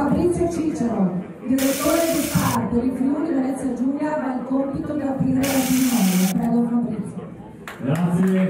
Fabrizio Cicero, direttore di SPAR per i Friuli Venezia Giulia, ha il compito di aprire la cerimonia. Prego Fabrizio. Grazie.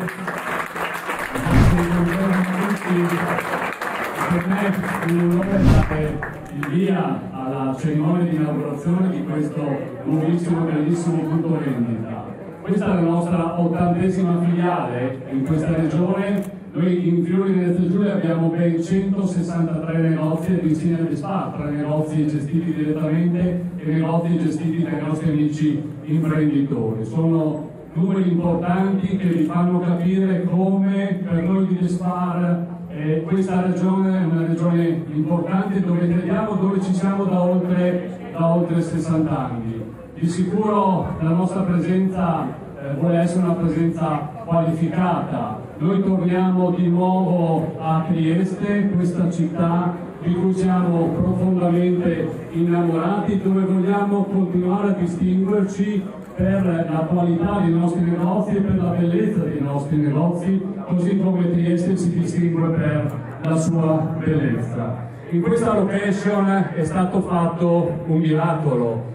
Buongiorno a tutti. Per me è un onore dare il via alla cerimonia di inaugurazione di questo nuovissimo e bellissimo punto vendita. Questa è la nostra 80ª filiale in questa regione. Noi in Friuli Venezia Giulia abbiamo ben 163 negozi ad insieme di SPAR, tra negozi gestiti direttamente e negozi gestiti dai nostri amici imprenditori. Sono numeri importanti che vi fanno capire come per noi di SPAR questa regione è una regione importante dove crediamo, dove ci siamo da oltre 60 anni. Di sicuro la nostra presenza vuole essere una presenza qualificata. Noi torniamo di nuovo a Trieste, questa città di cui siamo profondamente innamorati, dove vogliamo continuare a distinguerci per la qualità dei nostri negozi e per la bellezza dei nostri negozi, così come Trieste si distingue per la sua bellezza. In questa location è stato fatto un miracolo.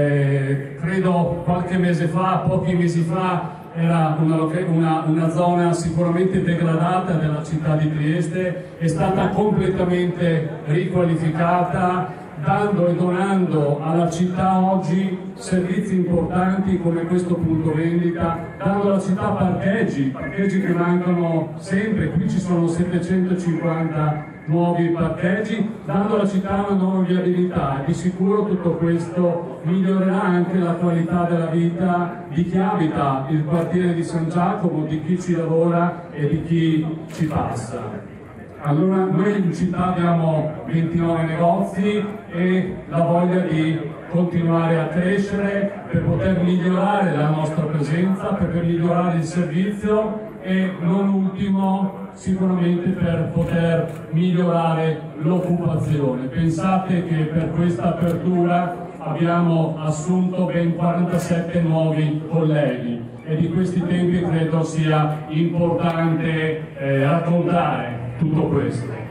Credo qualche mese fa, pochi mesi fa, era una zona sicuramente degradata della città di Trieste, è stata completamente riqualificata, dando e donando alla città oggi servizi importanti come questo punto vendita, dando alla città parcheggi che mancano sempre, qui ci sono 750 nuovi parcheggi, dando alla città una nuova viabilità. Di sicuro tutto questo migliorerà anche la qualità della vita di chi abita il quartiere di San Giacomo, di chi ci lavora e di chi ci passa. Allora, noi in città abbiamo 29 negozi e la voglia di continuare a crescere per poter migliorare la nostra presenza, per migliorare il servizio e non ultimo sicuramente per poter migliorare l'occupazione. Pensate che per questa apertura abbiamo assunto ben 47 nuovi colleghi e di questi tempi credo sia importante raccontare tutto questo.